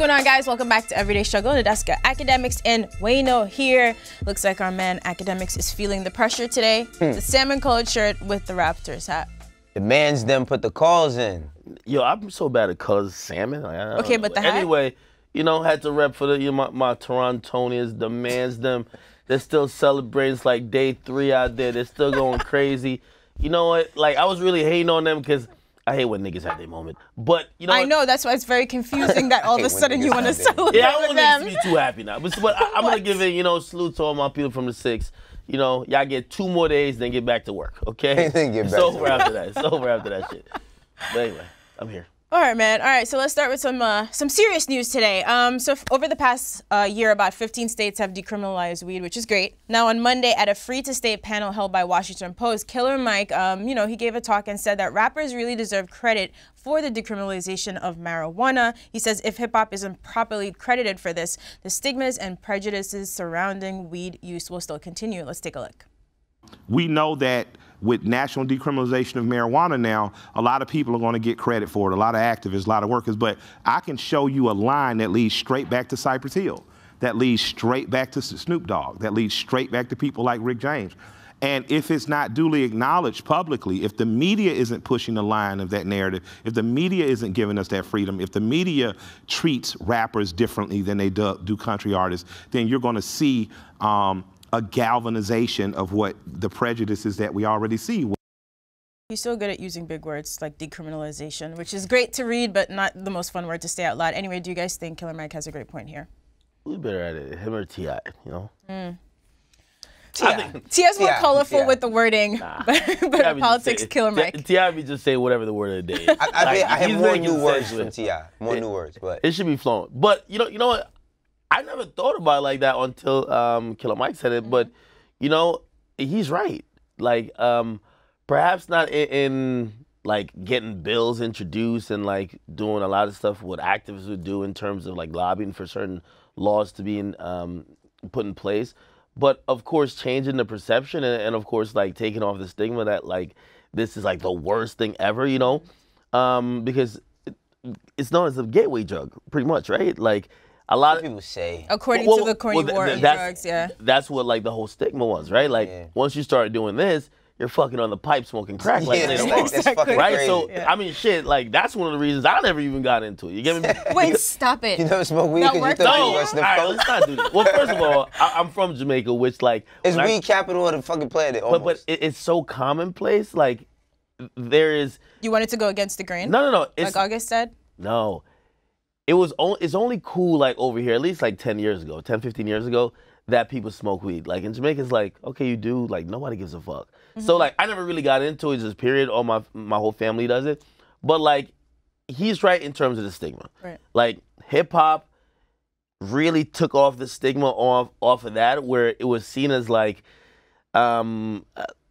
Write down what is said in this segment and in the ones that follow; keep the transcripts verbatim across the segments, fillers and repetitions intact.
going on, guys? Welcome back to Everyday Struggle. Nadeska Academics and Wayno here. Looks like our man Academics is feeling the pressure today. Hmm. The salmon-colored shirt with the Raptors hat. The man's them put the calls in. Yo, I'm so bad at colors. Salmon. Like, okay, but the hat? Anyway, you know, had to rep for the you know, my, my Torontonians. The man's them. They're still celebrating. It's like day three out there. They're still going crazy. You know what? Like, I was really hating on them because I hate when niggas have their moment. But, you know I what? know, that's why it's very confusing that all of a sudden you want to celebrate Yeah, I want with them. niggas to be too happy now. But, but I, I'm going to give it, you know, salute to all my people from the six. You know, y'all get two more days, then get back to work, okay? Then get it's back over to after that. It's over after that shit. But anyway, I'm here. All right, man. All right, so let's start with some uh, some serious news today. Um, so f over the past uh, year, about fifteen states have decriminalized weed, which is great. Now, on Monday, at a free-to-state panel held by Washington Post, Killer Mike, um, you know, he gave a talk and said that rappers really deserve credit for the decriminalization of marijuana. He says if hip-hop isn't properly credited for this, the stigmas and prejudices surrounding weed use will still continue. Let's take a look. We know that with national decriminalization of marijuana now, a lot of people are going to get credit for it, a lot of activists, a lot of workers, but I can show you a line that leads straight back to Cypress Hill, that leads straight back to Snoop Dogg, that leads straight back to people like Rick James. And if it's not duly acknowledged publicly, if the media isn't pushing the line of that narrative, if the media isn't giving us that freedom, if the media treats rappers differently than they do, do country artists, then you're going to see um, a galvanization of what the prejudices that we already see. He's so good at using big words like decriminalization, which is great to read, but not the most fun word to say out loud. Anyway, do you guys think Killer Mike has a great point here? Who's better at it, him or T I, you know? Mm. T I T I's more colorful yeah. with the wording, nah. but, but politics, say, Killer Mike. T I be just say whatever the word of the day is. I, I, like, I have more new words from T I, more it, new words, but it should be flowing. But you know, you know what? I never thought about it like that until um, Killer Mike said it. Mm-hmm. But you know, he's right. Like, um, perhaps not in, in like getting bills introduced and like doing a lot of stuff what activists would do in terms of like lobbying for certain laws to be in, um, put in place. But of course, changing the perception and, and of course, like taking off the stigma that like this is like the worst thing ever, you know, um, because it, it's known as a gateway drug, pretty much, right? Like a lot of of people say, according well, to the Corey well, War th of that's, drugs, yeah. That's what like the whole stigma was, right? Like yeah. once you start doing this, you're fucking on the pipe smoking crack like yeah, later that's, on, that's fucking right? crazy. So yeah. I mean, shit, like that's one of the reasons I never even got into it. You get me? Wait, stop it. You never smoke weed because you thought no, you were sniff all right, coke? let's not do this. Well, first of all, I, I'm from Jamaica, which like it's weed I, capital of the fucking planet. Almost. But but it, it's so commonplace. Like there is. You wanted to go against the grain? No, no, no. It's, like August said. No, it was only. It's only cool like over here, at least like ten years ago, ten, fifteen years ago, that people smoke weed. Like in Jamaica, it's like okay, you do. Like nobody gives a fuck. Mm-hmm. So like I never really got into it. Just period. All my my whole family does it. But like he's right in terms of the stigma. Right. Like hip hop really took off the stigma off off of that, where it was seen as like, um,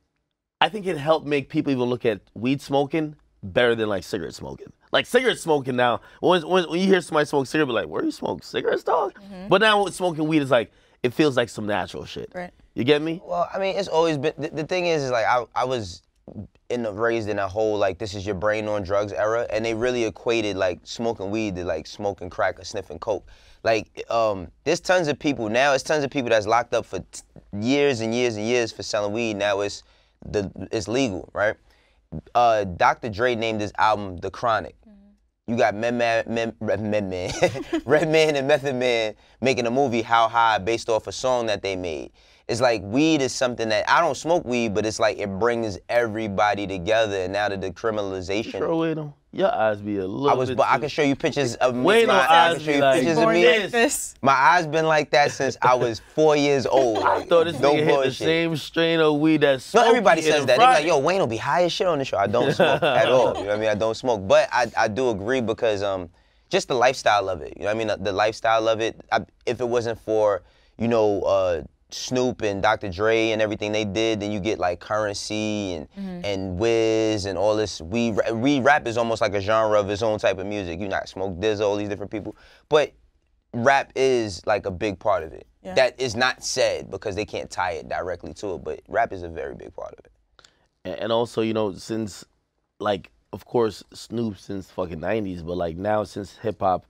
I think it helped make people even look at weed smoking better than like cigarette smoking. Like cigarette smoking now, when when, when you hear somebody smoke cigarette, be like, where you smoke cigarettes, dog? Mm-hmm. But now with smoking weed, is like it feels like some natural shit. Right. You get me? Well, I mean, it's always been, the, the thing is, is like, I, I was in the, raised in a whole, like, this is your brain on drugs era, and they really equated, like, smoking weed to, like, smoking crack or sniffing coke. Like, um, there's tons of people, now it's tons of people that's locked up for t years and years and years for selling weed. Now it's, the, it's legal, right? Uh, Doctor Dre named his album The Chronic. You got Redman, Redman, Redman and Method Man making a movie, How High, based off a song that they made. It's like weed is something that, I don't smoke weed, but it's like it brings everybody together. And now the decriminalization. Sure, wait on. Your eyes be a little I was, bit but I can show you pictures of me. Wait, my no, eyes, eyes I can show be you like pictures of born me. like this. My eyes been like that since I was four years old. Like, I thought this no nigga hit the same strain of weed that's No, everybody says that. They're like, yo, yo, Wayne will be high as shit on the show. I don't smoke at all. You know what I mean? I don't smoke. But I, I do agree because um, just the lifestyle of it. You know what I mean? The, the lifestyle of it. I, if it wasn't for, you know, uh, Snoop and Doctor Dre and everything they did, then you get like Currency and mm-hmm. and Wiz and all this. We we rap is almost like a genre of its own type of music. You not Smoke Dizzo, all these different people, but rap is like a big part of it. Yeah. That is not said because they can't tie it directly to it, but rap is a very big part of it. And also, you know, since like of course Snoop since fucking nineties, but like now since hip hop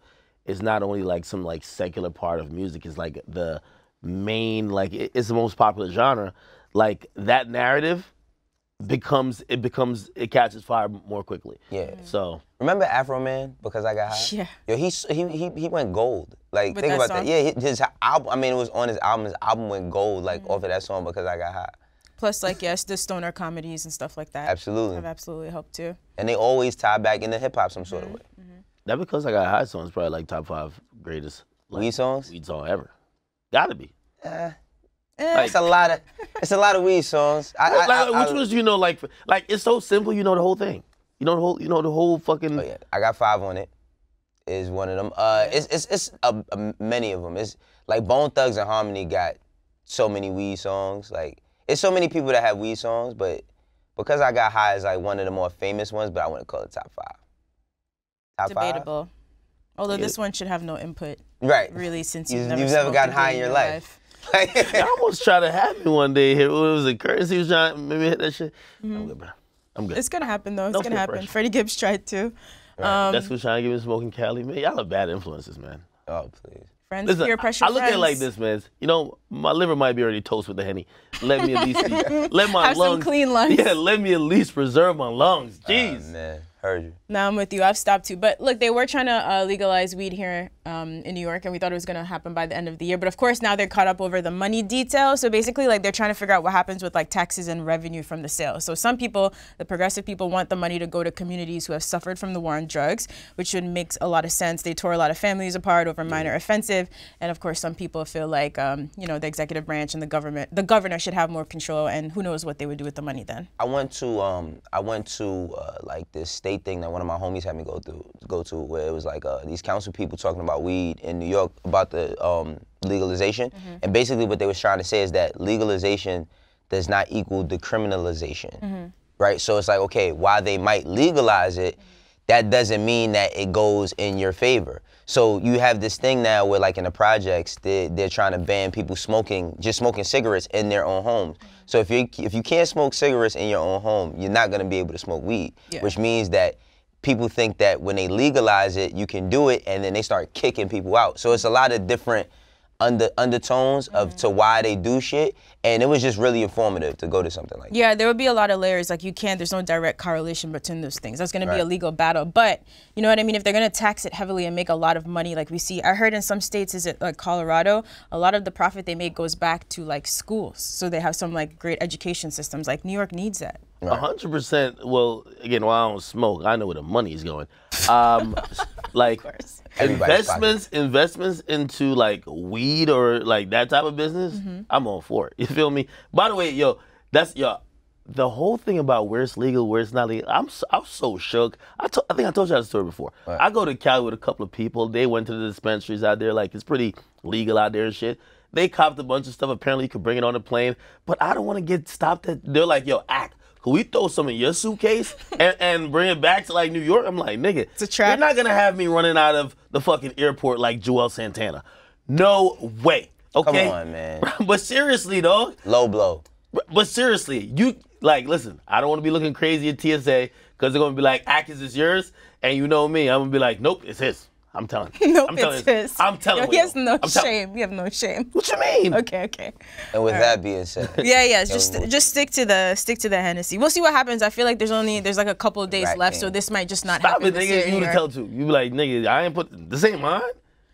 is not only like some like secular part of music, it's like the main, like it, it's the most popular genre, like that narrative becomes, it becomes, it catches fire more quickly. Yeah. So. Remember Afro Man, Because I Got High? Yeah. Yo, he, he, he, he went gold. Like, With think that about song? that. Yeah, his album, I mean, it was on his album. His album went gold, like, mm-hmm. off of that song, Because I Got High. Plus, like, yes, the stoner comedies and stuff like that. Absolutely. Have absolutely helped, too. And they always tie back into hip-hop some sort mm-hmm. of way. Mm-hmm. That Because I Got High song is probably, like, top five greatest. Like, weed songs? Weed song ever. Gotta be. Uh, Eh. Like, it's a lot of, it's a lot of weed songs. I, like, I, like, I, which I, ones do you know? Like, like it's so simple. You know the whole thing. You know the whole. You know the whole fucking. Oh yeah, I Got Five on It. Is one of them. Uh, it's it's it's a, a, many of them. It's like Bone Thugs and Harmony got so many weed songs. Like it's so many people that have weed songs, but Because I Got High is like one of the more famous ones. But I wouldn't call it top five. Top Debatable. Five? Although Yeah. this one should have no input. Right. Really, since You- you've never, you've never smoked gotten a high day in your life. Like, I almost tried to have me one day here. What was it? Currency was trying to maybe hit that shit. Mm-hmm. I'm good, bro. I'm good. It's gonna happen though. It's No gonna peer happen. pressure. Freddie Gibbs tried to. Right. Um, That's who's trying to give me smoking Cali. Man, y'all are bad influences, man. oh please. friends, Listen, peer pressure. I look at it like friends. this, man. You know, my liver might be already toast with the Henny. Let me at least let my Have some lungs. clean lungs. Yeah, let me at least preserve my lungs. Jeez. Oh, man, heard you. No, I'm with you. I've stopped too. But look, they were trying to uh, legalize weed here um, in New York, and we thought it was going to happen by the end of the year. But of course, now they're caught up over the money details. So basically, like they're trying to figure out what happens with like taxes and revenue from the sale. So some people, the progressive people, want the money to go to communities who have suffered from the war on drugs, which would make a lot of sense. They tore a lot of families apart over minor offensive, and of course, some people feel like um, you know the executive branch and the government, the governor should have more control, and who knows what they would do with the money then. I went to um I went to uh, like this state thing that one of my homies had me go through go to where it was like uh, these council people talking about weed in New York about the um, legalization, mm-hmm. and basically what they was trying to say is that legalization does not equal decriminalization, mm-hmm. right? So it's like, okay, while they might legalize it, that doesn't mean that it goes in your favor. So you have this thing now where, like in the projects, they're, they're trying to ban people smoking, just smoking cigarettes in their own homes. So if you if you can't smoke cigarettes in your own home, you're not gonna be able to smoke weed, Yeah. which means that people think that when they legalize it, you can do it, and then they start kicking people out. So it's a lot of different under undertones of mm-hmm. to why they do shit, and it was just really informative to go to something like that. Yeah, there would be a lot of layers. Like you can't, there's no direct correlation between those things. That's going to be a Right. legal battle. But you know what I mean? If they're going to tax it heavily and make a lot of money, like we see, I heard in some states, is it like Colorado, a lot of the profit they make goes back to like schools. So they have some like great education systems. Like New York needs that. A hundred percent. Well, again, while I don't smoke, I know where the money's going. Um, like Everybody's investments, investments into like weed or like that type of business. Mm-hmm. I'm all for it. You feel me? By the way, yo, that's yo. The whole thing about where it's legal, where it's not legal. I'm so, I'm so shook. I, to, I think I told you that story before. Right. I go to Cali with a couple of people. They went to the dispensaries out there. Like it's pretty legal out there and shit. They copped a bunch of stuff. Apparently, you could bring it on a plane. But I don't want to get stopped at. They're like, yo, act. Could we throw some in your suitcase and, and bring it back to like New York? I'm like, nigga, It's a trap. You're not gonna have me running out of the fucking airport like Joel Santana. No way. Okay. Come on, man. But seriously, dog. Low blow. But seriously, you like listen. I don't want to be looking crazy at T S A because they're gonna be like, "Ack, is this yours?" And you know me, I'm gonna be like, "Nope, it's his." I'm telling you. Nope, I'm telling it's you. his. I'm telling Yo, you. he has no I'm tell- shame. You have no shame. What you mean? Okay, okay. And with that being said, Yeah, yeah. Tell Just me more. just stick to the stick to the Hennessy. We'll see what happens. I feel like there's only there's like a couple of days Rat left, King. so this might just not Stop happen. it, this year nigga. You in would New tell York. too. You be like, nigga, I ain't put this ain't mine.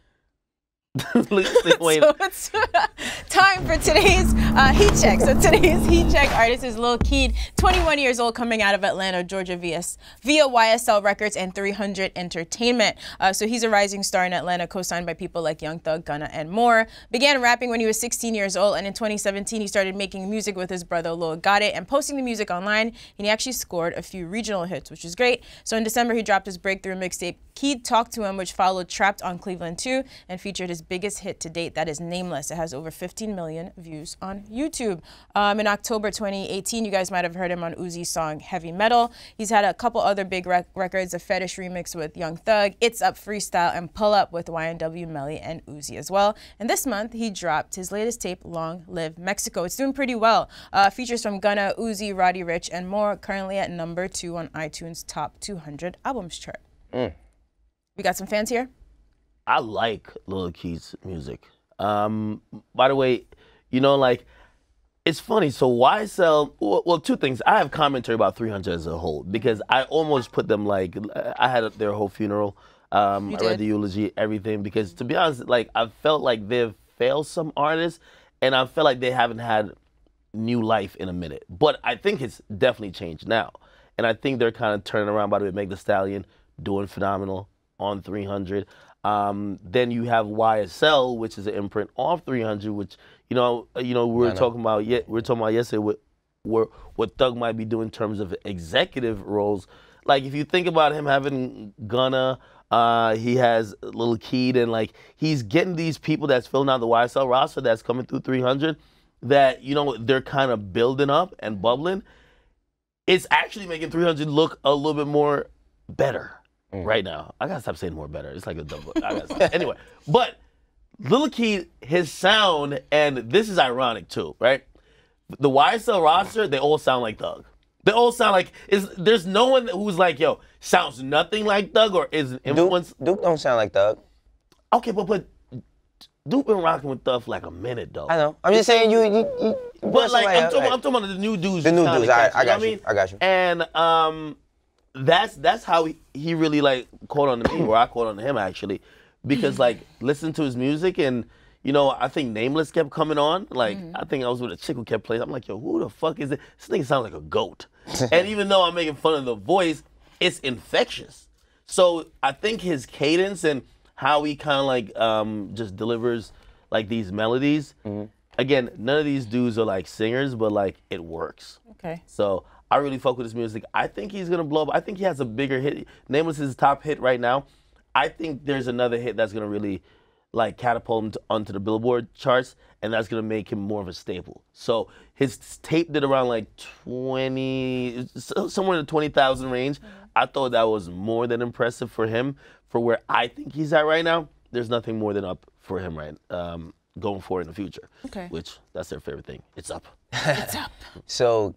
Look at this Wayne. So it's time for today's uh, Heat Check. So today's Heat Check artist is Lil Keed, twenty-one years old, coming out of Atlanta, Georgia, via, via Y S L Records and three hundred Entertainment. Uh, so he's a rising star in Atlanta, co-signed by people like Young Thug, Gunna, and more. Began rapping when he was sixteen years old, and in twenty seventeen he started making music with his brother Lil Got It and posting the music online. And he actually scored a few regional hits, which is great. So in December he dropped his breakthrough mixtape, Keed Talk to Him, which followed Trapped on Cleveland two and featured his biggest hit to date, that is Nameless. It has over fifteen million views on YouTube. Um, in October twenty eighteen, you guys might have heard him on Uzi's song Heavy Metal. He's had a couple other big rec records, a Fetish remix with Young Thug, It's Up Freestyle, and Pull Up with Y N W Melly and Uzi as well. And this month, he dropped his latest tape, Long Live Mexico. It's doing pretty well. Uh, features from Gunna, Uzi, Roddy Ricch, and more, currently at number two on iTunes Top two hundred Albums chart. Mm. We got some fans here? I like Lil Keed's music. Um, by the way, you know, like, it's funny. So Y S L, well, well, two things. I have commentary about three hundred as a whole because I almost put them like, I had their whole funeral. Um, You I read did. the eulogy, everything, because to be honest, like, I felt like they've failed some artists, and I feel like they haven't had new life in a minute. But I think it's definitely changed now. And I think they're kind of turning around. By the way, Meg Thee Stallion doing phenomenal on three hundred. Um, then you have Y S L, which is an imprint off three hundred, which, you know, you know, we were talking about, yeah, we were talking about yesterday what, what, what Thug might be doing in terms of executive roles. Like, if you think about him having Gunna, uh, he has Lil Keed, and like, he's getting these people that's filling out the Y S L roster that's coming through three hundred that, you know, they're kind of building up and bubbling. It's actually making three hundred look a little bit more better mm. right now. I gotta stop saying more better. It's like a double. I gotta stop. Anyway, but Lil Keed, his sound, and this is ironic too, right? The Y S L roster, they all sound like Thug. They all sound like, is there's no one who's like, yo, sounds nothing like Thug or is influenced. Duke, Duke don't sound like Thug. Okay, but but Duke been rocking with Thug for like a minute though. I know. I'm just saying you. you, you but like, I'm talking, like, I'm talking about the new dudes. The new dudes. I, I got you. you. Know I got you. And um, that's that's how he, he really like caught on to me, or I caught on to him actually, because like listen to his music and. You know, I think Nameless kept coming on. Like, mm-hmm. I think I was with a chick who kept playing. I'm like, yo, who the fuck is it? This nigga sounds like a goat. And even though I'm making fun of the voice, it's infectious. So I think his cadence and how he kind of like um, just delivers like these melodies. Mm-hmm. Again, none of these dudes are like singers, but like it works. Okay. So I really fuck with his music. I think he's gonna blow up. I think he has a bigger hit. Nameless is his top hit right now. I think there's another hit that's gonna really like catapult him to, onto the Billboard charts, and that's gonna make him more of a staple. So his tape did around like twenty, somewhere in the twenty thousand range. Mm-hmm. I thought that was more than impressive for him. For where I think he's at right now, there's nothing more than up for him right um, going forward in the future. Okay. Which that's their favorite thing. It's up. It's up. So.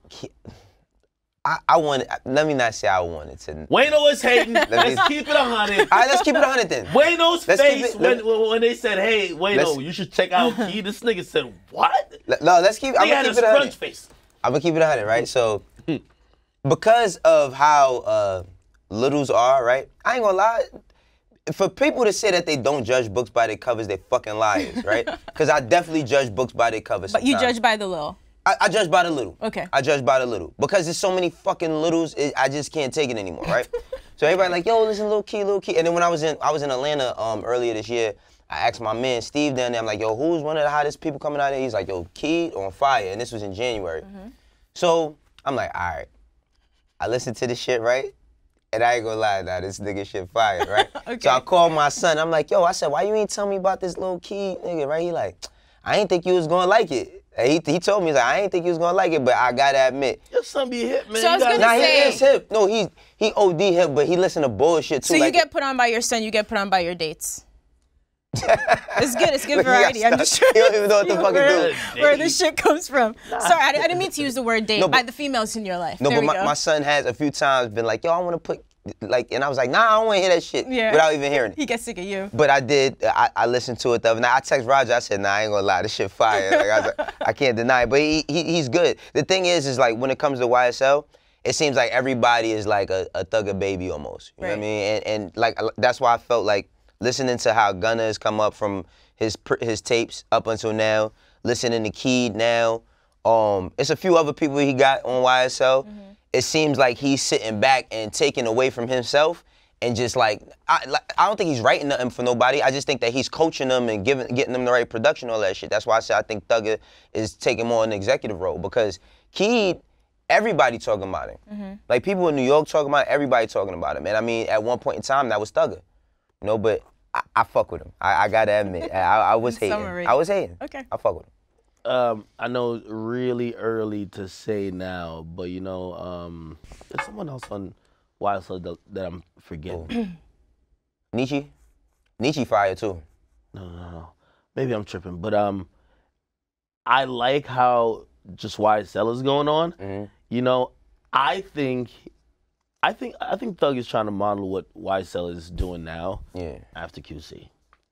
I, I wanted, let me not say I wanted to. Wayno is hating. Let's me, keep it a hundred. All right, let's keep it a hundred then. Wayno's let's face it, when, when they said, hey, Wayno, you should check out Key. This nigga said, what? No, let's keep, I'm gonna keep it a hundred. Face. I'm gonna keep it a hundred, right? So, because of how uh, littles are, right? I ain't gonna lie. For people to say that they don't judge books by their covers, they fucking liars, right? Because I definitely judge books by their covers. But sometimes. you judge by the little. I, I judge by the little. Okay. I judge by the little. Because there's so many fucking littles, it, I just can't take it anymore, right? So everybody like, yo, listen, Lil Keed, Lil Keed. And then when I was in I was in Atlanta um, earlier this year, I asked my man Steve down there, I'm like, yo, who's one of the hottest people coming out there? He's like, yo, Keed on fire. And this was in January. Mm-hmm. So I'm like, all right. I listened to this shit, right? And I ain't gonna lie, now this nigga shit fire, right? Okay. So I called my son. I'm like, yo, I said, why you ain't tell me about this Lil Keed nigga, right? He like, I ain't think you was gonna like it. He, he told me, he's like, I ain't think he was gonna like it, but I gotta admit. Your son be hip, man. So I was gonna nah, say, he is hip. No, he he O D hip, but he listen to bullshit too. So you like, get put on by your son, you get put on by your dates. It's good, it's good variety. I'm just trying you don't even know what to fucking where, do. Where this shit comes from. Nah. Sorry, I, I didn't mean to use the word date, no, but, by the females in your life. No, there but my, my son has a few times been like, yo, I wanna put, like, and I was like, nah, I don't wanna hear that shit yeah. without even hearing it. He gets sick of you. But I did, I, I listened to it the other night. I text Roger, I said, nah, I ain't gonna lie, this shit fire. Like, I, was like, I can't deny it, but he, he he's good. The thing is, is like, when it comes to Y S L, it seems like everybody is like a, a Thugger baby almost. You right. know what I mean? And, and like, that's why I felt like listening to how Gunna has come up from his his tapes up until now, listening to Keed now. Um, it's a few other people he got on Y S L. Mm-hmm. It seems like he's sitting back and taking away from himself and just like I, like, I don't think he's writing nothing for nobody. I just think that he's coaching them and giving, getting them the right production, all that shit. That's why I say I think Thugger is taking more an executive role because Keed, everybody talking about him. Mm-hmm. Like people in New York talking about it, everybody talking about him. And I mean, at one point in time, that was Thugger. You know, but I, I fuck with him. I, I gotta admit, I, I was hating. Summary. I was hating. Okay. I fuck with him. Um, I know it's really early to say now, but you know, um, there's someone else on Y S L that, that I'm forgetting. Nietzsche? Nietzsche fire too. No, no, no. Maybe I'm tripping, but um, I like how just Y S L is going on. Mm-hmm. You know, I think, I think, I think Thug is trying to model what Y S L is doing now. Yeah. After Q C.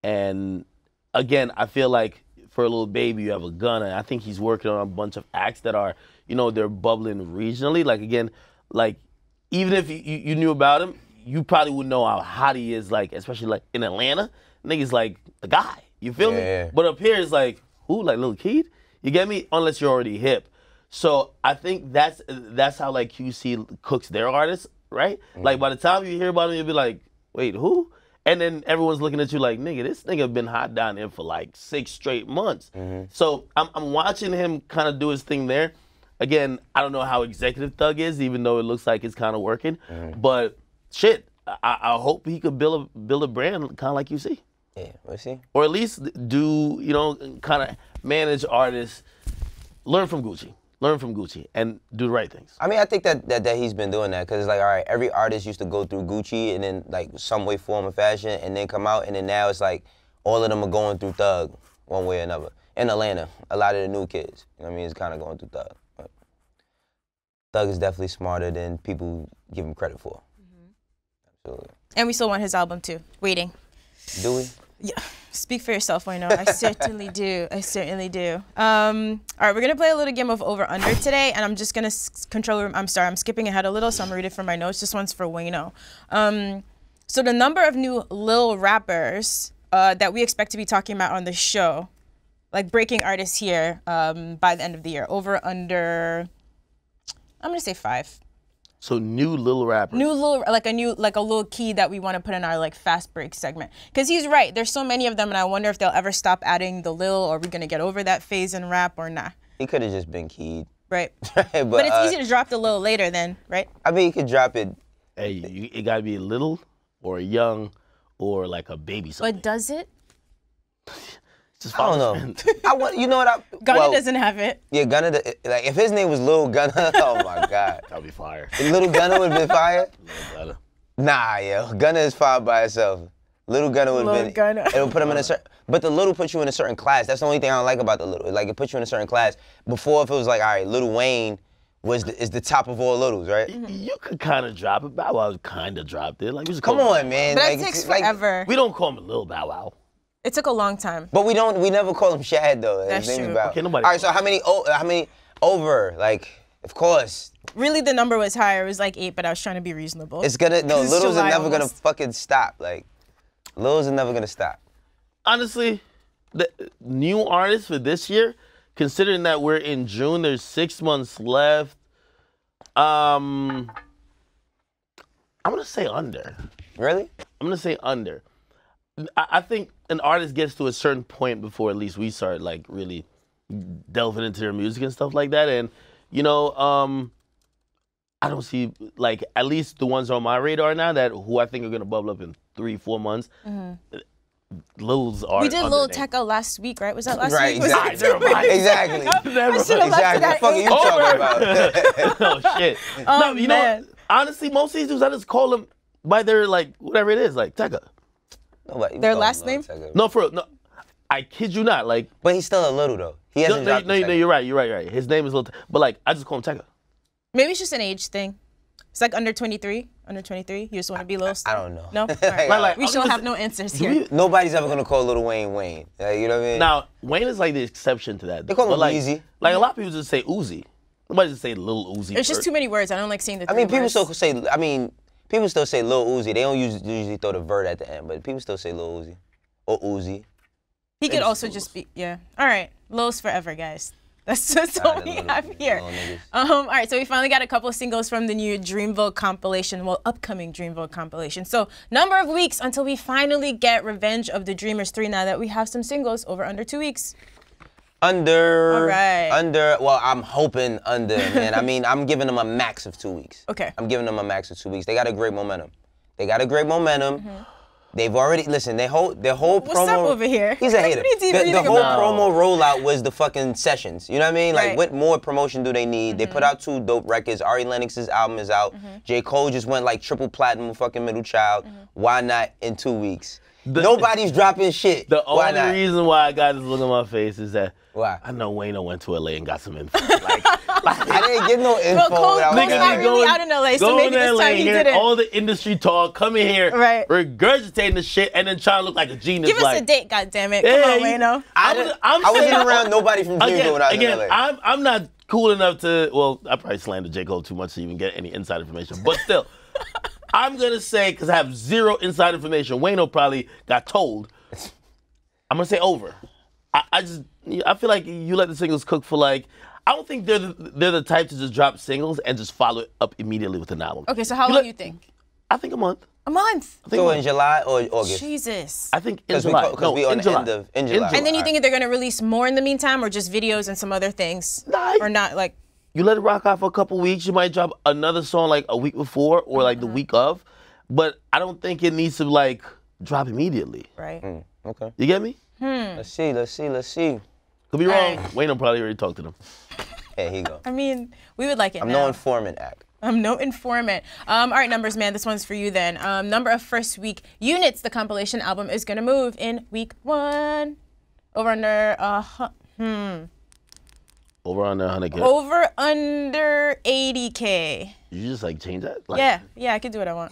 And again, I feel like for a little baby, you have a gunner. I think he's working on a bunch of acts that are, you know, they're bubbling regionally. Like again, like even if you, you knew about him, you probably would know how hot he is, like, especially like in Atlanta. Niggas like the guy. You feel yeah. me? But up here it's like, who, like Lil Keed? You get me? Unless you're already hip. So I think that's that's how like Q C cooks their artists, right? Mm-hmm. Like by the time you hear about him, you'll be like, wait, who? And then everyone's looking at you like, nigga, this nigga been hot down there for like six straight months. Mm-hmm. So I'm, I'm watching him kind of do his thing there. Again, I don't know how Executive Thug is, even though it looks like it's kind of working. Mm-hmm. But shit, I, I hope he could build a build a brand kind of like you see. Yeah, we'll see. Or at least do, you know, kind of manage artists, learn from Gucci. Learn from Gucci and do the right things. I mean, I think that, that, that he's been doing that because it's like, all right, every artist used to go through Gucci and then like some way, form, or fashion and then come out and then now it's like all of them are going through Thug one way or another. In Atlanta, a lot of the new kids, you know what I mean, is kind of going through Thug. But Thug is definitely smarter than people give him credit for. Mm-hmm. Absolutely. And we still want his album too. Waiting. Do we? Yeah. Speak for yourself, I know. I certainly do. I certainly do. Um, all right, we're going to play a little game of over-under today, and I'm just going to control, I'm sorry, I'm skipping ahead a little, so I'm going to read it from my notes. This one's for Wayno. Um, so the number of new Lil rappers uh, that we expect to be talking about on the show, like breaking artists here um, by the end of the year, over, under, I'm going to say five. So new Lil rappers. New Lil, like a new, like a Lil Keed that we want to put in our like fast break segment. Because he's right, there's so many of them, and I wonder if they'll ever stop adding the Lil, or are we gonna get over that phase in rap or not? He could have just been Keed. Right. but, but it's uh, easy to drop the Lil later then, right? I mean, you could drop it. Hey, you, it gotta be a little, or a young, or like a baby something. But does it? Just I don't know. I want, you know what? I, Gunna well, doesn't have it. Yeah, Gunna, like if his name was Lil Gunna, oh my God. That'd be fire. Little Gunna would have been fire? Lil Gunna. Nah, yo, Gunna is fire by itself. Little Gunna would have been, Gunna. it would put him in a certain, but the Little puts you in a certain class. That's the only thing I don't like about the Little. Like it puts you in a certain class. Before, if it was like, all right, Lil Wayne was the, is the top of all Littles, right? You could kind of drop it. Bow Wow kind of dropped it. Like, we just Come call on, him, man. But like, that takes it's like- forever. We don't call him a Lil Bow Wow. It took a long time. But we don't. We never call him Shad though. His That's name is true. Bow. Okay, nobody All right. So how many? Oh, how many over? Like, of course. Really, the number was higher. It was like eight, but I was trying to be reasonable. It's gonna. No, It's Littles July are never gonna almost. fucking stop. Like, Littles are never gonna stop. Honestly, the new artists for this year, considering that we're in June, there's six months left. Um, I'm gonna say under. Really? I'm gonna say under. I, I think an artist gets to a certain point before at least we start like really delving into their music and stuff like that. And you know, um, I don't see like at least the ones on my radar now that who I think are gonna bubble up in three, four months. Mm-hmm. Lil's are. We did Lil Tecca last week, right? Was that last Right, week? Was exactly. that two weeks Exactly. ago? Never I should have left Exactly. it What at the fuck are eight. you talking about? Oh shit. Oh, no, you man. know, honestly, most of these dudes I just call them by their like whatever it is, like Tecca. Nobody Their calls last him Lil name? Tecca. No, for real, no. I kid you not, like. But he's still a little though. He No, hasn't no, dropped no, the no, you're right, you're right, you're right. His name is Lil, Te- but like I just call him Tecca. Maybe it's just an age thing. It's like under twenty-three. Under twenty-three. You just want to be Lil. I don't know. No? All right. Like, like, we I'm shall just- have no answers Do here. we- Nobody's ever gonna call Lil Wayne Wayne. Like, you know what I mean? Now Wayne is like the exception to that. They call but him like, Weezy. Like a lot of people just say Uzi. Nobody just say Lil Uzi. It's just first. too many words. I don't like saying the I three mean, people words. still say. I mean, people still say Lil Uzi. They don't usually, usually throw the vert at the end, but people still say Lil Uzi or Uzi. He could just also Lils. just be, yeah. All right, Lils forever, guys. That's, that's all Alright, we little- have here. little niggas. Um, all right, so we finally got a couple of singles from the new Dreamville compilation, well, upcoming Dreamville compilation. So, number of weeks until we finally get Revenge of the Dreamers three now that we have some singles over under two weeks. Under. All right. Under. Well, I'm hoping under, man. I mean, I'm giving them a max of two weeks. Okay. I'm giving them a max of two weeks. They got a great momentum. They got a great momentum. Mm-hmm. They've already listen. Their whole their whole What's promo. up over here? He's a Like, hater. what are you The, the reading whole about? promo rollout was the fucking sessions. You know what I mean? Like, Right. what more promotion do they need? Mm-hmm. They put out two dope records. Ari Lennox's album is out. Mm-hmm. J. Cole just went like triple platinum with fucking Middle Child. Mm-hmm. Why not in two weeks? The, Nobody's dropping shit. The Why only not? reason why I got this look on my face is that Why? I know Wayno went to L A and got some info. Like, like I didn't get no info. Well, Cole, without Cole's that. not really out in L A, so going maybe to this L A, time he hearing didn't. all the industry talk, coming here, Right. regurgitating the shit, and then trying to look like a genius. Give us like, a date, goddammit. Yeah, Come on, you- Wayno. I, I didn't- was- I'm I wasn't saying- around nobody from Dreamville Again, when I was again in L A. I'm, I'm not cool enough to, well, I probably slandered J. Cole too much to even get any inside information. But still, I'm going to say, because I have zero inside information, Wayno probably got told, I'm going to say over. I, I just, I feel like you let the singles cook for like, I don't think they're the, they're the type to just drop singles and just follow it up immediately with an album. Okay, so how You long let- you think? I think a month. A month. I think, So a in month. July or August? Jesus. I think in Because we, July. co- 'cause no, we on in the July. end of in July. And then you All think they're gonna release more in the meantime, or just videos and some other things, Nah, or not? Like, You let it rock out for a couple weeks. You might drop another song like a week before or like the week of. But I don't think it needs to like drop immediately. right? right. Okay. You get me? Let's see. Let's see. Let's see. Could be wrong. Alright. Wayno probably already talked to them. Hey, here you go. I mean, we would like it I'm now. no informant act. I'm no informant. Um, all right, numbers, man. This one's for you then. Um, number of first week units. The compilation album is gonna move in week one. Over under uh hu- hmm. Over on the one hundred K. Over under eighty K. You just like change that? Like, Yeah, yeah, I can do what I want.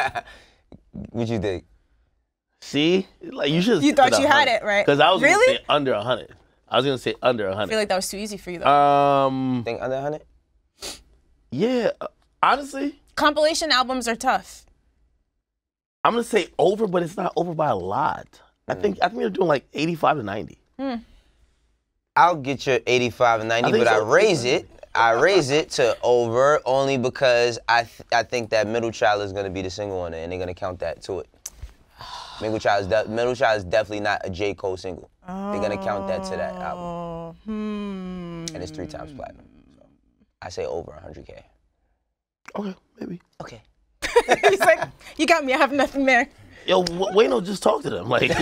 What you think? See? Like you should. You thought you had it, right? Because I was Really? gonna say under one hundred. I was gonna say under I feel one hundred. like that was too easy for you though. Um. Think under one hundred? Yeah. uh, Honestly, Compilation albums are tough. I'm gonna say over, but it's not over by a lot. I think I think they're doing like eighty-five to ninety. I'll get your eighty-five and ninety, I think but I so. raise it. I raise it to over only because I th- I think that Middle Child is gonna be the single on it, and they're gonna count that to it. Middle Child is de- Middle Child is definitely not a J. Cole single. They're gonna count that to that album, Oh, hmm. and it's three times platinum. So I say over one hundred K. Okay, maybe. Okay. He's like, you got me. I have nothing there. Yo, W- Wayno just talked to them. Like,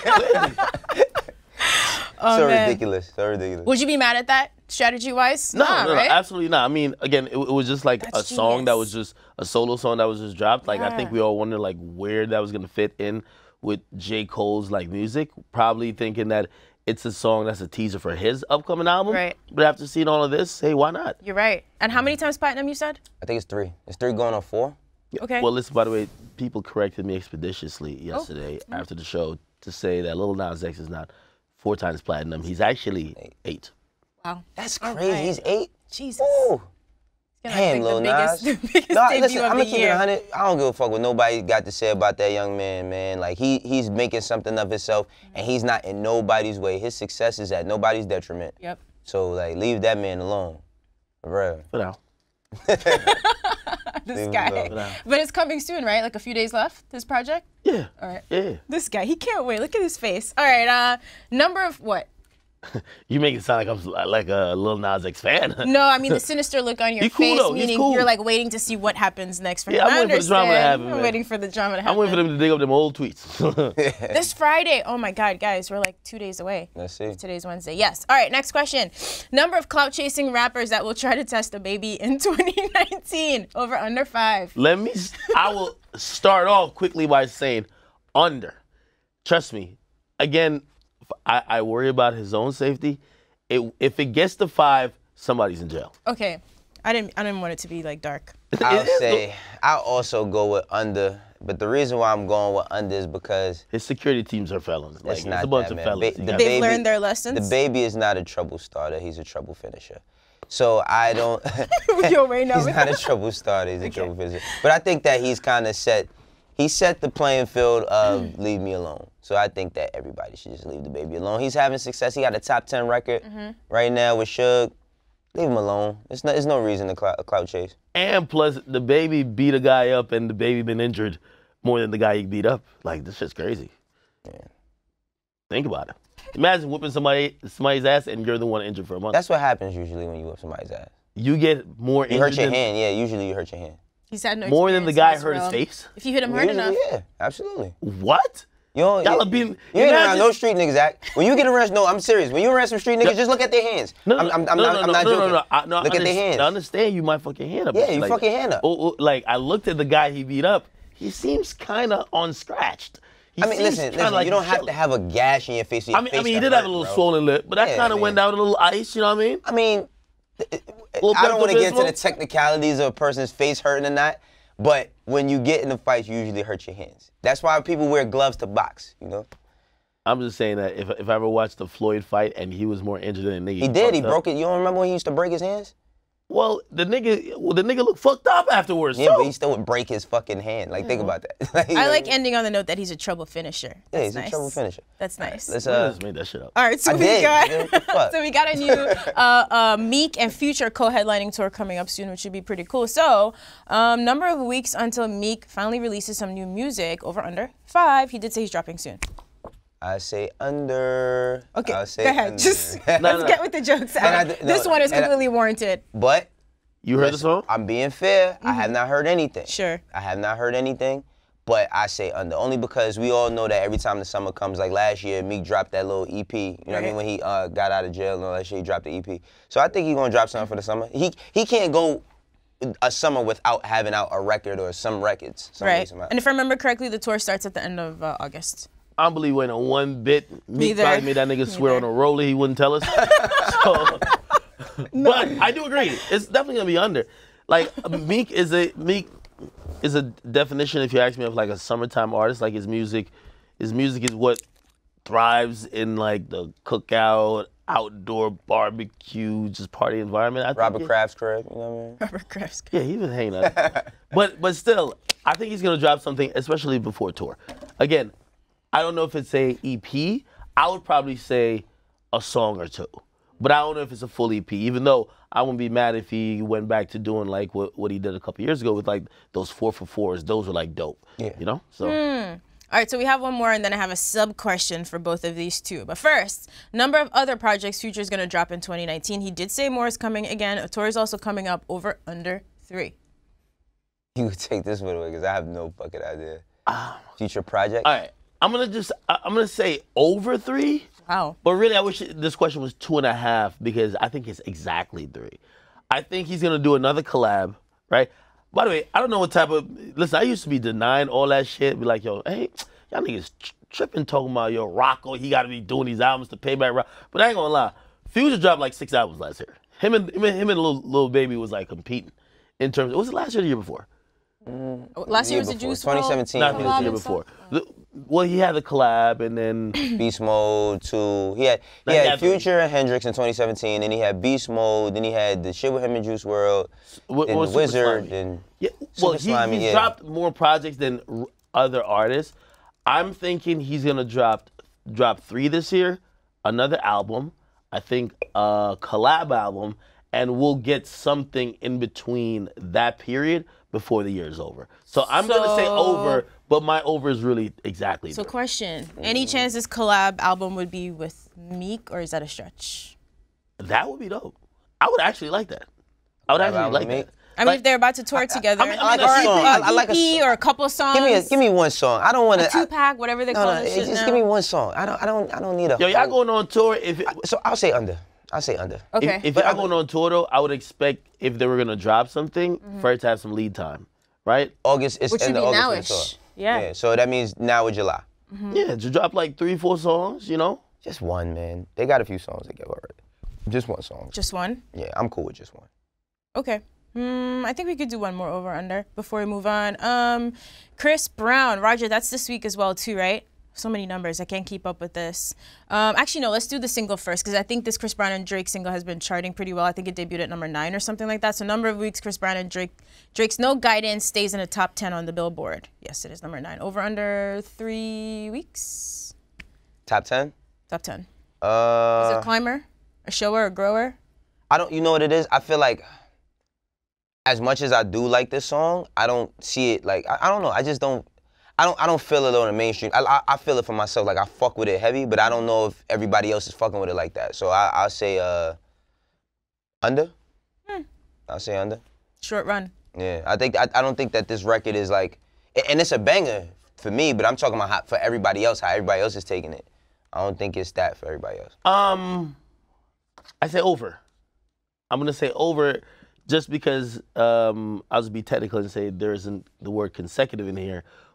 Oh, so man. ridiculous. So ridiculous. Would you be mad at that, strategy-wise? no, Nah, no, no, right? absolutely not. I mean, again, it, it was just like That's a song that genius. was just a solo song that was just dropped. Like, I think Yeah. we all wondered like where that was gonna fit in with J. Cole's like music. Probably thinking that it's a song that's a teaser for his upcoming album. Right. But after seeing all of this, hey, why not? You're right. And how many times platinum you said? I think it's three. It's three going on four. Okay. Well, listen, by the way, people corrected me expeditiously yesterday Oh. after the show to say that Lil Nas X is not four times platinum. He's actually eight. Wow. That's All crazy. right. He's eight. Jesus. Ooh. It's gonna Damn, make Lil the biggest, Nas. the biggest No, debut listen, of I'm the gonna keep it year. one hundred. I don't give a fuck what nobody got to say about that young man, man. Like he he's making something of himself, and he's not in nobody's way. His success is at nobody's detriment. Yep. So like, leave that man alone, for real. For now. This Leave him guy. alone. But it's coming soon, right? Like a few days left, this project? Yeah. All right. Yeah. This guy, he can't wait. Look at his face. All right, uh, number of what? You make it sound like I'm like a Lil Nas X fan. No, I mean the sinister look on your He cool, face, though. He's meaning cool. you're like waiting to see what happens next for Yeah, him. I'm I waiting for the drama to understand. happen, I'm man. waiting for the drama to happen. I'm waiting for them to dig up them old tweets. This Friday. Oh my God, guys, we're like two days away. Let's see. Today's Wednesday. Yes. All right, next question. Number of clout chasing rappers that will try to test a baby in twenty nineteen. Over under five. Let me, s- I will start off quickly by saying under. Trust me. Again, I, I worry about his own safety. It, if it gets to five, somebody's in jail. Okay. I didn't I didn't want it to be like dark. I'll It is say I'll also go with under, but the reason why I'm going with under is because His security teams are felons. Like, it's it's not a bunch that, of man. felons. Ba- You the got- They've baby- learned their lessons. The baby is not a trouble starter. He's a trouble finisher. So I don't. Yo, wait, no. He's not a trouble starter. He's a trouble finisher. But I think that he's kind of set. He set the playing field of leave me alone. So I think that everybody should just leave the baby alone. He's having success. He got a top ten record right now with Suge. Leave him alone. There's no, there's no reason to clout, clout chase. And plus, the baby beat a guy up, and the baby been injured more than the guy he beat up. Like, this shit's crazy. Think about it. Imagine whipping somebody somebody's ass, and you're the one injured for a month. That's what happens usually when you whip somebody's ass. You get more You injured hurt your than, hand. Yeah, usually you hurt your hand. He's had no more than the experience guy in this hurt his realm. face. If you hit him hard Usually, enough. yeah, absolutely. What? You don't, Y'all you, are being- you ain't around imagine- no street niggas, Act. When you get around, no, I'm serious. When you around some street niggas, Yeah. just look at their hands. No, I'm, no, I'm, I'm no, not, no, I'm no, not no, joking. no, no, I, no, look I at their underst- hands. I understand you might fuck your hand up. Yeah, you like, fuck your hand up. Oh, oh, like, I looked at the guy he beat up. He seems kind of unscratched. He I mean, seems listen, kinda listen. like you don't he's have chilling. to have a gash in your face. So your I mean, face I mean, he to did hurt, have a little bro. swollen lip, but that Yeah, kind of I went mean- down with a little ice. You know what I mean? I mean, Little I don't want to get into the Pepto-Bismol? technicalities of a person's face hurting or not, but when you get in the fights, you usually hurt your hands. That's why people wear gloves to box, you know? I'm just saying that if if I ever watched the Floyd fight and he was more injured than the nigga, He did. He fucked up. broke it. You don't remember when he used to break his hands? Well, the nigga, well, the nigga looked fucked up afterwards. Yeah, too. but he still would break his fucking hand. Like, think about that. Like, you I know like what mean? ending on the note that he's a trouble finisher. Yeah, That's he's nice. a trouble finisher. That's nice. Let's, I uh, just made that shit up. All right, so I we did. got Nigga, what the fuck? so we got a new uh, uh, Meek and Future co-headlining tour coming up soon, which should be pretty cool. So, um, number of weeks until Meek finally releases some new music. Over under five. He did say he's dropping soon. I say under. Okay, I'll say go ahead. under. Just No, let's no. get with the jokes. I out. d- no, this one is and I- completely warranted. But You heard the listen, song? I'm being fair. I have not heard anything. Sure. I have not heard anything, but I say under. Only because we all know that every time the summer comes, like last year, Meek dropped that little E P. You know what I Right. mean? When he uh, got out of jail and all that shit, he dropped the E P. So I think he's gonna drop something for the summer. He he can't go a summer without having out a record or some records. Some Right. weeks about. And if I remember correctly, the tour starts at the end of uh, August. I don't believe waiting on one bit. Meek Neither. probably made that nigga swear on Neither. a roller he wouldn't tell us. So, but I do agree. It's definitely gonna be under. Like Meek is a Meek is a definition, if you ask me, of like a summertime artist. Like his music, his music is what thrives in like the cookout, outdoor barbecue, just party environment. I think Robert it- Kraft's crib, you know what I mean? Robert Kraft. Yeah, he was hanging out. but but still, I think he's gonna drop something, especially before tour. Again, I don't know if it's a E P. I would probably say a song or two. But I don't know if it's a full E P, even though I wouldn't be mad if he went back to doing like what, what he did a couple years ago with like those four for fours. Those were like dope. Yeah. You know? So All right, so we have one more, and then I have a sub question for both of these two. But first, number of other projects Future is going to drop in twenty nineteen. He did say more is coming again. A tour is also coming up. Over under three. You would take this one away because I have no fucking idea. Future project. all right. I'm gonna just I- I'm gonna say over three. Wow. But really, I wish this question was two and a half because I think it's exactly three. I think he's gonna do another collab, right? By the way, I don't know what type of. Listen, I used to be denying all that shit. Be like, yo, hey, y'all niggas tri- tripping talking about yo Rocco. He got to be doing these albums to pay back Rock. But I ain't gonna lie, Future dropped like six albums last year. Him and him and, him and little, little Baby was like competing in terms. Was it last year or the year before? Last year was the before, Juice twenty WRLD seventeen. Not the collab year and before. stuff? The- well, he had the collab and then Beast Mode two. He had he Nah, had yeah, Future and Hendrix in twenty seventeen. Then he had Beast Mode. Then he had the shit with him and Juice world. what, Then what the was Super Wizard. Slimy? Then Yeah, well, Super he, Slimy, he's yeah. dropped more projects than r- other artists. I'm thinking he's gonna drop drop three this year, another album, I think a collab album, and we'll get something in between that period before the year is over. So I'm gonna say So- over, but my over is really exactly. So three. question, any chance this collab album would be with Meek, or is that a stretch? That would be dope. I would actually like that. I would Collab actually album like with Meek? that. I mean, Like- if they're about to tour together, I mean- I like a or song. an I- I like a E P song. or a couple songs. give me a give me one song. I don't want a to. two pack, whatever they No, call no. this it- shit Just now. give me one song. I don't. I don't. I don't need a. Yo, y'all whole- going on tour? If it, So I'll say under. I'll say under. Okay. If, if But y'all I'm- going on tour though, I would expect if they were gonna drop something Mm-hmm. for it to have some lead time, right? August is Which would end be of August for the nowish. tour. Yeah. Yeah. So that means now or July. Yeah, to drop like three, four songs, you know. Just one, man. They got a few songs they give already. Just one song. Just one? Yeah, I'm cool with just one. Okay. Hmm, I think we could do one more over under before we move on. Um, Chris Brown, Roger, that's this week as well too, right? So many numbers, I can't keep up with this. Um, actually, no, let's do the single first because I think this Chris Brown and Drake single has been charting pretty well. I think it debuted at number nine or something like that. So number of weeks, Chris Brown and Drake, Drake's No Guidance stays in the top ten on the Billboard. Yes, it is number nine. Over under three weeks, Top ten. top ten. Is it Uh, a climber, a shower, a grower? I don't. You know what it is? I feel like, as much as I do like this song, I don't see it like. I, I don't know. I just don't. I don't. I don't feel it on the mainstream. I, I I feel it for myself. Like I fuck with it heavy, but I don't know if everybody else is fucking with it like that. So I I'll say uh. Under. Hmm. I'll say under. Short run. Yeah. I think I, I don't think that this record is like, a- and it's a banger for me. But I'm talking about how, for everybody else, how everybody else is taking it. I don't think it's that for everybody else. Um, I say over. I'm gonna say over, just because um, I'll just be technical and say there isn't the word consecutive in here,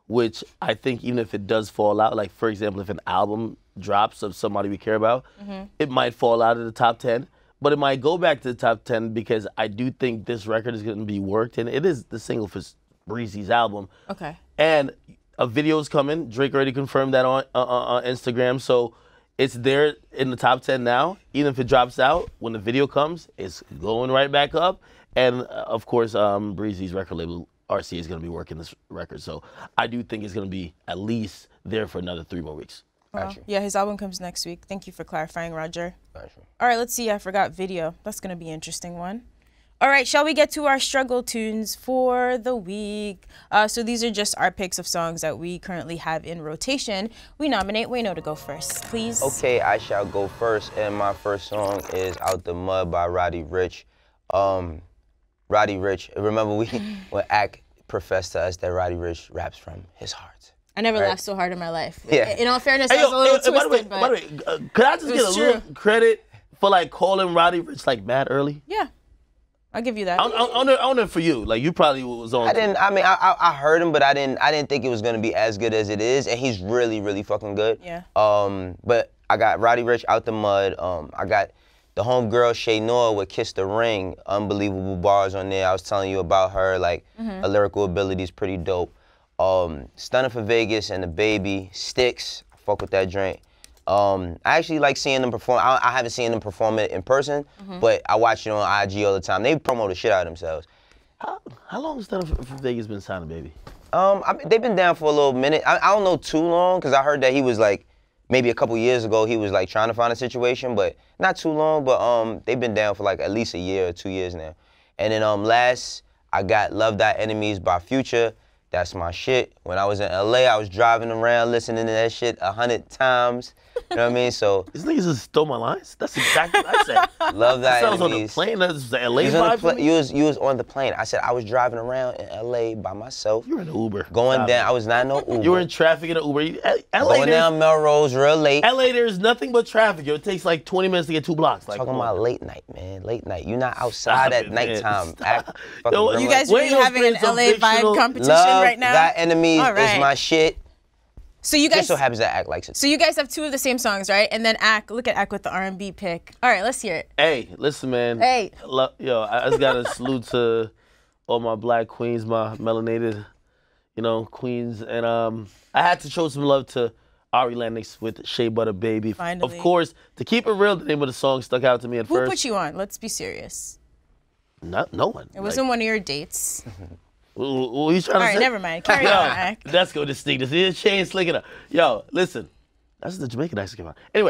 which I think even if it does fall out, like for example, if an album drops of somebody we care about, mm-hmm. it might fall out of the top ten, but it might go back to the top ten because I do think this record is going to be worked, and it is the single for Breezy's album. Okay. And a video's coming. Drake already confirmed that on uh, on Instagram, so it's there in the top ten now. Even if it drops out, when the video comes, it's going right back up. And uh, of course, um, Breezy's record label R C A is going to be working this record, so I do think it's going to be at least there for another three more weeks. Wow. Yeah, his album comes next week. Thank you for clarifying, Roger. Gotcha. All right, let's see. I forgot video. That's going to be an interesting one. All right, shall we get to our struggle tunes for the week? Uh, so these are just our picks of songs that we currently have in rotation. We nominate Wayno to go first, please. Okay, I shall go first, and my first song is Out the Mud by Roddy Ricch. Um, Roddy Ricch, remember we when Ak professed to us that Roddy Ricch raps from his heart. I never right? laughed so hard in my life. Yeah. In all fairness, Hey, I was yo, a little hey, by the twisted, way, but by the way, uh, could I just it get a was little true. credit for like calling Roddy Ricch like mad early? yeah, I'll give you that. I, I, I, wonder, I wonder for you, like you probably was on. I didn't. I mean, I, I I heard him, but I didn't. I didn't think it was gonna be as good as it is, and he's really, really fucking good. Yeah. Um, but I got Roddy Ricch, Out the Mud. Um, I got the homegirl Shay Noah with Kiss the Ring. Unbelievable bars on there. I was telling you about her. Like Mm-hmm. her lyrical ability is pretty dope. Um, Stunning for Vegas and the Baby Sticks. I fuck with that drink. Um, I actually like seeing them perform. I, I haven't seen them perform it in person, Mm-hmm. but I watch it on I G all the time. They promote the shit out of themselves. How, how long has Stunning for, for Vegas been signing, baby? Um, I mean, they've been down for a little minute. I, I don't know too long, because I heard that he was like, maybe a couple years ago, he was like trying to find a situation, but not too long, but um, they've been down for like at least a year or two years now. And then um, last, I got Love Thy Enemies by Future. That's my shit. When I was in L A, I was driving around listening to that shit a hundred times. You know what I mean? So These niggas just stole my lines. That's exactly what I said. Love Thy That was on the Enemies. plane. That's the L A You was, on vibe the for pla- me. you, was, you was on the plane. I said I was driving around in L A by myself. You were in an Uber. Going Stop down, it. I was not in no Uber. You were in traffic in an Uber. You- L- L A, Going there's- down Melrose real late. L A, there's nothing but traffic. Yo, it takes like twenty minutes to get two blocks. Like, Talking come on. about late night, man. Late night. You're not outside Stop at it, man. nighttime. Stop. Act, fucking Yo, grandma. You guys Wait, really no, having an friends, some L A vibe fictional- competition Love right now? Thy Enemies All right. is my shit. So you guys, Just so happens that Act likes it. so you guys have two of the same songs, right? And then Ak, look at Ak with the R and B pick. All right, let's hear it. Hey, listen, man. Hey. Lo- Yo, I just got to salute to all my black queens, my melanated, you know, queens. And um, I had to show some love to Ari Lennox with Shea Butter Baby. Finally. Of course, to keep it real, the name of the song stuck out to me at Who first. put you on? Let's be serious. Not, no one. It wasn't one of your dates. What, what are you trying All to right, say? never mind. Carry Yo, on, Ak. let's go to sneak this. His chain slicking up. Yo, listen. That's the Jamaican accent came out. Anyway,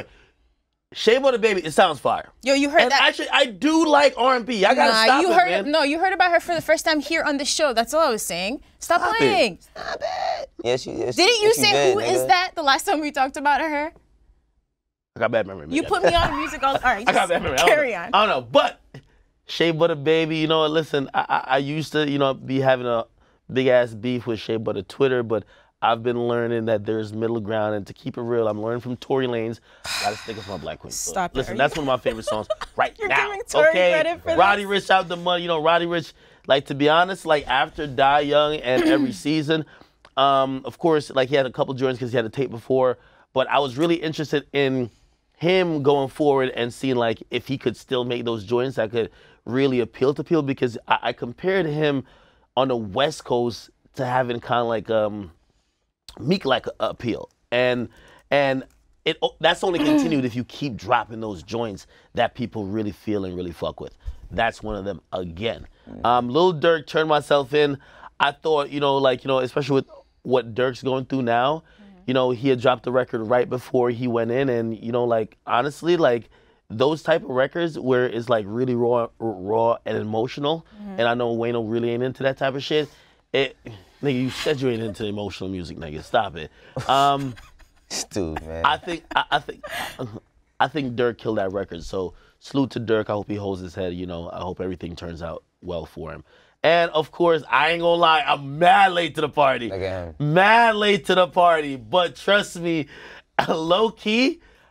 Shea Butter Baby, it sounds fire. Yo, you heard And that? actually, I do like R and B. I gotta Nah, stop you it, heard man. no, you heard about her for the first time here on the show. That's all I was saying. Stop, Stop it. playing. Not bad. Yes, you. Yes, Didn't you yes, say did, who is nigga. that the last time we talked about her? I got bad memory. You man. put me on music all. All right, I got just bad memory. I don't carry know. on. I don't know, but Shea Butter Baby, you know what? Listen, I, I I used to, you know, be having a big ass beef with Shea Butter Twitter, but I've been learning that there's middle ground, and to keep it real, I'm learning from Tory Lanez. Gotta stick with my black queen. So, Stop it. Listen, Are that's you- one of my favorite songs right You're now. giving Tory okay, credit for Roddy this? Ricch out the money. You know, Roddy Ricch. Like, to be honest, like after Die Young and every season, um, of course, like he had a couple joints because he had a tape before, but I was really interested in him going forward and seeing like if he could still make those joints that could really appeal to people, because I, I compared him on the West Coast to having kind of like um Meek like appeal, and and it that's only continued if you keep dropping those joints that people really feel and really fuck with. That's one of them again. Um, Lil Durk, Turned Myself In. I thought, you know, like, you know, especially with what Durk's going through now, you know, he had dropped the record right before he went in, and, you know, like, honestly, like, those type of records where it's, like, really raw raw and emotional, and I know Wayno really ain't into that type of shit, it, nigga, you said you ain't into emotional music, nigga. Stop it. Um, Dude, man. I think, I, I think, I think Durk killed that record, so salute to Durk. I hope he holds his head, you know. I hope everything turns out well for him. And, of course, I ain't gonna lie, I'm mad late to the party. Again. Mad late to the party. But trust me, low key,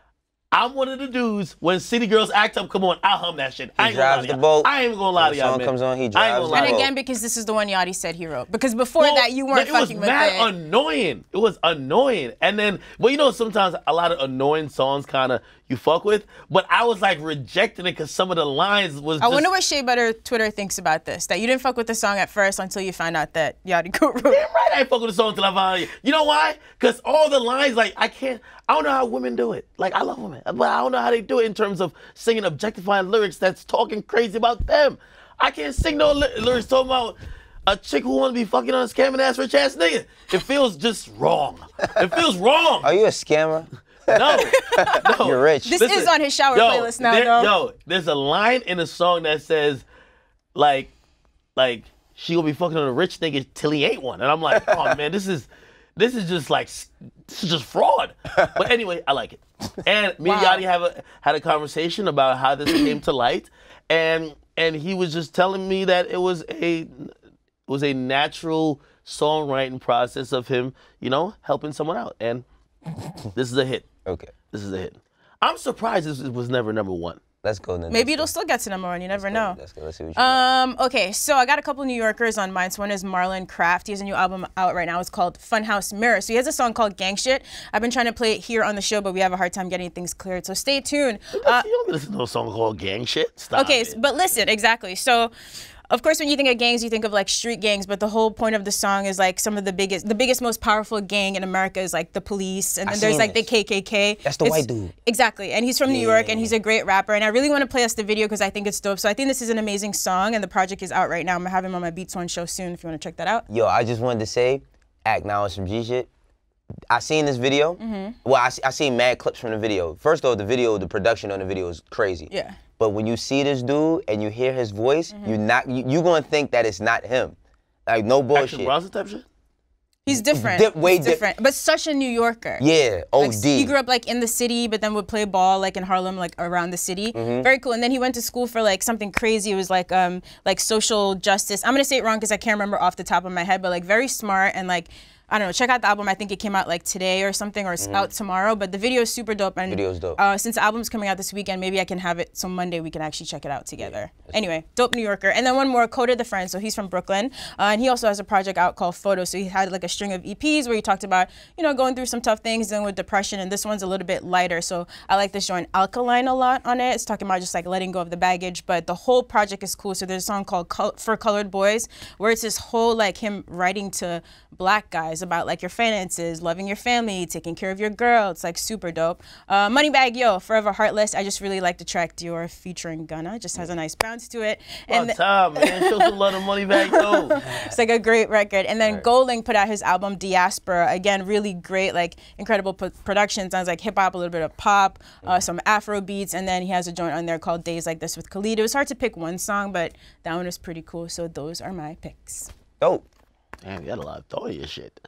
I'm one of the dudes, when City Girls Act Up, come on, I'll hum that shit. I ain't gonna lie drives to the y'all. boat. I ain't even gonna lie When to the y'all, song man. comes on, he I ain't drives gonna the lie And to boat. again, because this is the one Yachty said he wrote. Because before Well, that, you weren't it was fucking with mad it. annoying. It was annoying. And then, well, you know, sometimes a lot of annoying songs kind of you fuck with, but I was like rejecting it because some of the lines was I just... wonder what Shea Butter Twitter thinks about this. That you didn't fuck with the song at first until you found out that Yachty co-wrote. Damn right I ain't fuck with the song until I found it. You know why? Because all the lines, like, I can't... I don't know how women do it. Like, I love women, but I don't know how they do it in terms of singing objectifying lyrics that's talking crazy about them. I can't sing no ly- lyrics talking about a chick who want to be fucking on a scamming ass rich ass nigga. It feels just wrong. It feels wrong. Are you a scammer? No, no. You're rich. This is on his shower yo, playlist now, there- though. Yo, there's a line in a song that says, like, like she will be fucking on a rich nigga till he ain't one, and I'm like, oh man, this is, this is just like, this is just fraud. But anyway, I like it. And me Wow. and Yachty have a had a conversation about how this came to light, and and he was just telling me that it was a it was a natural songwriting process of him, you know, helping someone out, and this is a hit. Okay. This is a hit. I'm surprised this was never number one. Let's go then. Maybe it'll still get to number one. You never know. Let's go. Let's see what you got. Um, okay, so I got a couple New Yorkers on mine. So one is Marlon Craft. He has a new album out right now. It's called Funhouse Mirror. So he has a song called Gang Shit. I've been trying to play it here on the show, but we have a hard time getting things cleared. So stay tuned. Uh, You don't listen to a song called Gang Shit? Stop okay, it. s- but listen, exactly. So, of course, when you think of gangs, you think of like street gangs, but the whole point of the song is like some of the biggest, the biggest, most powerful gang in America is like the police, and I then there's seen like the this. K K K. That's the It's- white dude. Exactly, and he's from New York, and he's a great rapper, and I really want to play us the video because I think it's dope. So I think this is an amazing song, and the project is out right now. I'm gonna have him on my Beats One show soon if you want to check that out. Yo, I just wanted to say, act now on some G shit. I seen this video. Mm-hmm. Well, I, I seen mad clips from the video. First off, the video, the production on the video is crazy. Yeah. But when you see this dude and you hear his voice, Mm-hmm. you not you, you gonna think that it's not him. Like no Action bullshit. Bronson type shit? He's different. Dip- way He's dip- different, but such a New Yorker. Yeah, O Like, D. he grew up like in the city, but then would play ball like in Harlem, like around the city. Mm-hmm. Very cool. And then he went to school for like something crazy. It was like um like social justice. I'm gonna say it wrong because I can't remember off the top of my head, but like very smart and like I don't know. Check out the album. I think it came out like today or something, or it's out tomorrow. But the video is super dope. And Video's dope. Uh, since the album's coming out this weekend, maybe I can have it so Monday we can actually check it out together. Anyway, dope New Yorker. And then one more, Coded the Friend. So he's from Brooklyn, uh, and he also has a project out called Photo. So he had like a string of E Ps where he talked about you know going through some tough things, dealing with depression. And this one's a little bit lighter. So I like this joint Alkaline a lot on it. It's talking about just like letting go of the baggage, but the whole project is cool. So there's a song called Col- For Colored Boys, where it's this whole like him writing to black guys about like your finances, loving your family, taking care of your girl. It's like super dope. Uh, Moneybag Yo, Forever Heartless. I just really like the track Dior featuring Gunna. It just has a nice bounce to it. And And time, man. Show some love to Money back, yo. it's like a great record. And then Golding put out his album Diaspora. Again, really great, like incredible p- production. Sounds like hip hop, a little bit of pop, uh, some Afro beats. And then he has a joint on there called Days Like This with Khalid. It was hard to pick one song, but that one was pretty cool. So those are my picks. Dope. Damn, you got a lot of thought of your shit.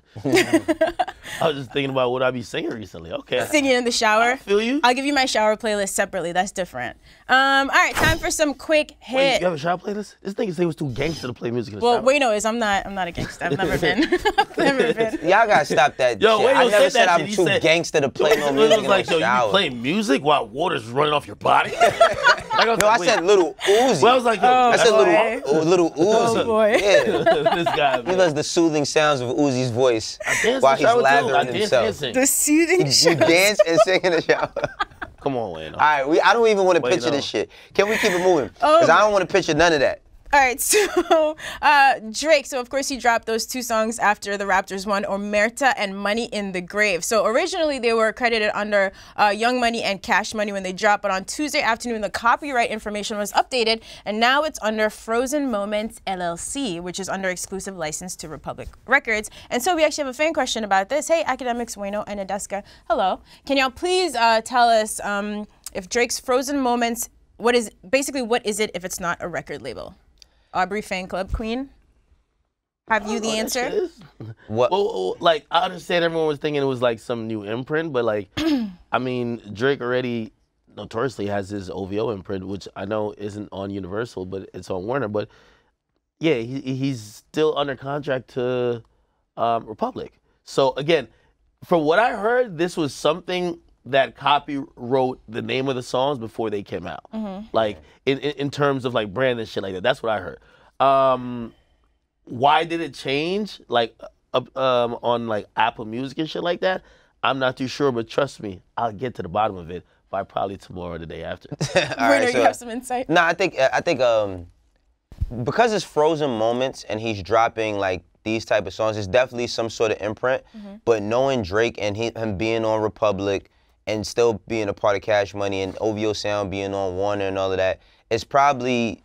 I was just thinking about what I be singing recently. Okay. Singing in the shower. I feel you. I'll give you my shower playlist separately. That's different. Um, all right, time for some quick Wait, hit. you have a shower playlist? This nigga say it was too gangster to play music in the Well, shower. wait, no, is I'm not. I'm not a gangster. I've never been. I've never been. Y'all gotta stop that Yo, shit. wait, I yo, never said said that I'm shit. He too said- gangster to play no It music was in like, the yo, you shower. be playing music while water's running off your body? Like, I was No, like, I wait. said little Uzi. Well, I was like, yo, Oh, I that's said boy. little, little Uzi. Oh, boy. Yeah. this guy, He man. loves the soothing sounds of Uzi's voice Dance while in he's the shower, too. I lathering dance himself. and sing. The soothing You show. dance and sing in the shower. Come on, Wayne. All right, we, I don't even want to Wait, picture no. this shit. Can we keep it moving? Oh. Because I don't want to picture none of that. All right, so uh, Drake, so of course he dropped those two songs after the Raptors won, Omerta and Money in the Grave. So originally they were credited under uh, Young Money and Cash Money when they dropped, but on Tuesday afternoon the copyright information was updated and now it's under Frozen Moments L L C, which is under exclusive license to Republic Records. And so we actually have a fan question about this. Hey, Academics, Wayno, and Adeska, hello. Can y'all please uh, tell us um, if Drake's Frozen Moments, what is, basically what is it if it's not a record label? Aubrey Fan Club Queen, have you the Oh, that answer? shit is- What? Well, well, like, I understand everyone was thinking it was like some new imprint, but like, I mean, Drake already notoriously has his O V O imprint, which I know isn't on Universal, but it's on Warner. But yeah, he, he's still under contract to um, Republic. So again, from what I heard, this was something that copywrote the name of the songs before they came out. Mm-hmm. Like in, in in terms of like brand and shit like that. That's what I heard. Um, why did it change? Like uh, um, on like Apple Music and shit like that. I'm not too sure, but trust me, I'll get to the bottom of it by probably tomorrow or the day after. Bruno, right, so, you have some insight? No, nah, I think I think um, because it's frozen moments and he's dropping like these type of songs, it's definitely some sort of imprint. Mm-hmm. But knowing Drake and he, him being on Republic and still being a part of Cash Money and O V O Sound being on Warner and all of that, it's probably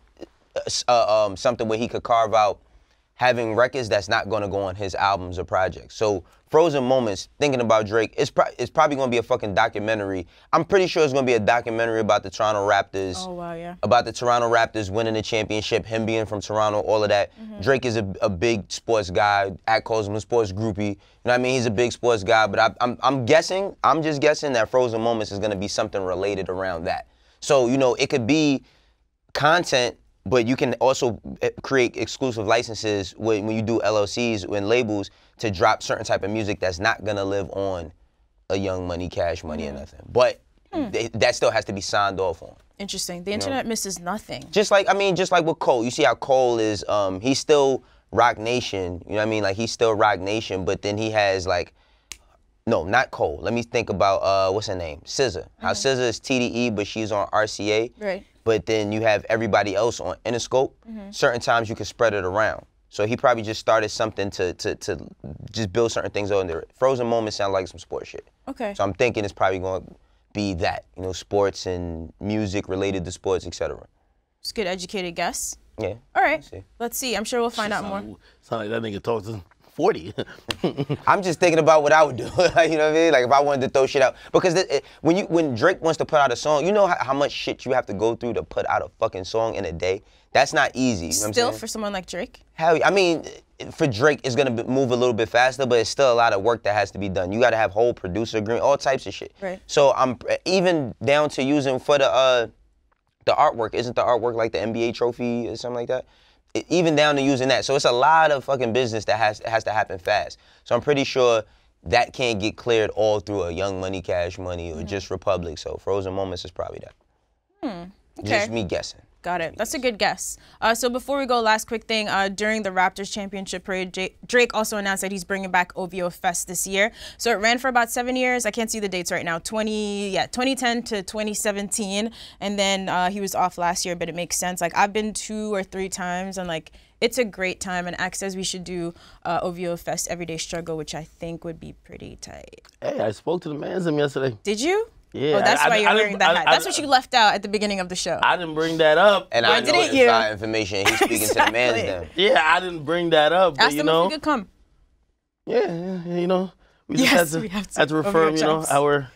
uh, um, something where he could carve out having records that's not going to go on his albums or projects. So Frozen Moments, thinking about Drake, it's, pro it's probably going to be a fucking documentary. I'm pretty sure it's going to be a documentary about the Toronto Raptors. Oh, wow, yeah. About the Toronto Raptors winning the championship, him being from Toronto, all of that. Mm-hmm. Drake is a, a big sports guy. At calls him a sports groupie. You know what I mean? He's a big sports guy. But I, I'm, I'm guessing, I'm just guessing that Frozen Moments is going to be something related around that. So, you know, it could be content, but you can also create exclusive licenses when, when you do L L Cs and labels to drop certain type of music that's not gonna live on a Young Money, Cash Money, mm. or nothing. But hmm. they, that still has to be signed off on. Interesting. The internet know? misses nothing. Just like, I mean, just like with Cole. You see how Cole is, um, he's still Rock Nation. You know what I mean? Like, he's still Rock Nation, but then he has like, no, not Cole. Let me think about, uh, what's her name? S Z A. Mm-hmm. How S Z A is T D E, but she's on R C A. Right. But then you have everybody else on Interscope. Mm-hmm. Certain times you can spread it around. So he probably just started something to to to just build certain things on there. Frozen Moments sound like some sports shit. Okay. So I'm thinking it's probably going to be that, you know, sports and music related to sports, et cetera. It's a good educated guess. Yeah. All right. Let's see. Let's see. I'm sure we'll find out sound, more. Sound like that nigga talks to forty. I'm just thinking about what I would do. You know what I mean? Like if I wanted to throw shit out, because the, it, when you when Drake wants to put out a song, you know how, how much shit you have to go through to put out a fucking song in a day. That's not easy. You know Still, what I'm for someone like Drake. Hell, I mean, for Drake, it's gonna be, move a little bit faster, but it's still a lot of work that has to be done. You got to have whole producer agreement, all types of shit. Right. So I'm even down to using for the uh the artwork. Isn't the artwork like the N B A trophy or something like that? Even down to using that. So it's a lot of fucking business that has has to happen fast. So I'm pretty sure that can't get cleared all through a Young Money, Cash Money, or mm-hmm. just Republic. So Frozen Moments is probably that. Hmm. Okay. Just me guessing. Got it. That's a good guess. Uh, so before we go, last quick thing. Uh, during the Raptors championship parade, J Drake also announced that he's bringing back O V O Fest this year. So it ran for about seven years. I can't see the dates right now. twenty, yeah, twenty ten to twenty seventeen, and then uh, he was off last year. But it makes sense. Like I've been two or three times, and like it's a great time. And Axe says we should do uh, O V O Fest Everyday Struggle, which I think would be pretty tight. Hey, I spoke to the man's him yesterday. Did you? Yeah, oh, that's I, why I, you're I wearing that I, hat. I, That's what you left out at the beginning of the show. I didn't bring that up. And I know didn't inside information. He's speaking exactly. to the man's them. Yeah, I didn't bring that up. But, Ask you him know, if he could come. Yeah, yeah, you know, we just Yes, had to, we have to. had to Over refer, your you know, checks. our,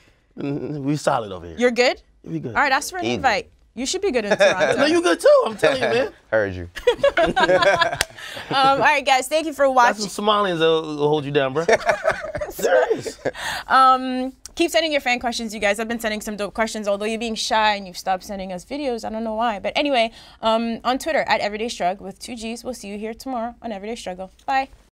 we solid over here. You're good? We good. All right, ask for an Easy. invite. You should be good in Toronto. No, you good too, I'm telling you, man. Heard you. um, all right, guys, thank you for watching. That's some Somalians that will hold you down, bro. Serious. Um, keep sending your fan questions, you guys. I've been sending some dope questions, although you're being shy and you've stopped sending us videos. I don't know why. But anyway, um, on Twitter, at Everyday Struggle with two G's. We'll see you here tomorrow on Everyday Struggle. Bye.